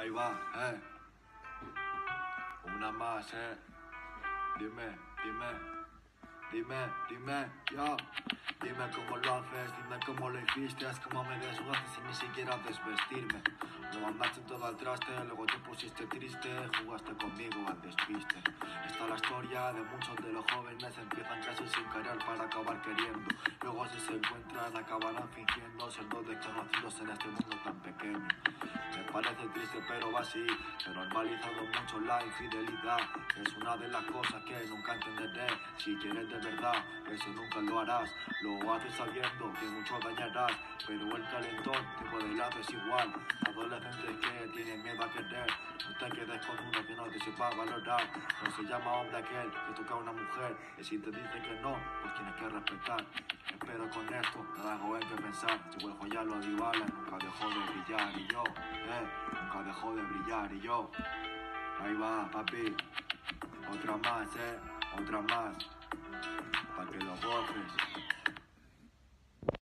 Ahí va, una más, Dime, yo. Dime cómo lo haces, dime cómo lo hiciste, cómo me desnudaste sin ni siquiera desvestirme. Lo mandaste todo al traste, luego te pusiste triste, jugaste conmigo al despiste. Está la historia de muchos de los jóvenes, empiezan casi sin querer para acabar queriendo. Luego si se encuentran acabarán fingiendo ser dos desconocidos en este mundo tan pequeño. Me parece triste pero va así, se ha normalizado mucho la infidelidad. Es una de las cosas que nunca entenderé. Si quieres de verdad, eso nunca lo harás. Lo haces sabiendo que mucho dañarás, pero el calentón tipo de lado es igual. Adolescentes que tienen miedo a querer, no te quedes con uno que no te sepa valorar. No se llama hombre aquel que toca a una mujer, y si te dicen que no, pues tienes que respetar. Espero con esto nada hago en que pensar. Si vuelvo ya lo digo, nunca dejó de brillar y yo, nunca dejó de brillar y yo. Ahí va, papi, otra más, otra más.